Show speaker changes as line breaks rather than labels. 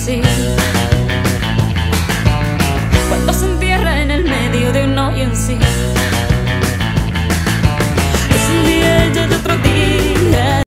sí. Cuando se entierra en el medio de un hoyo en sí. Es un día y otro día.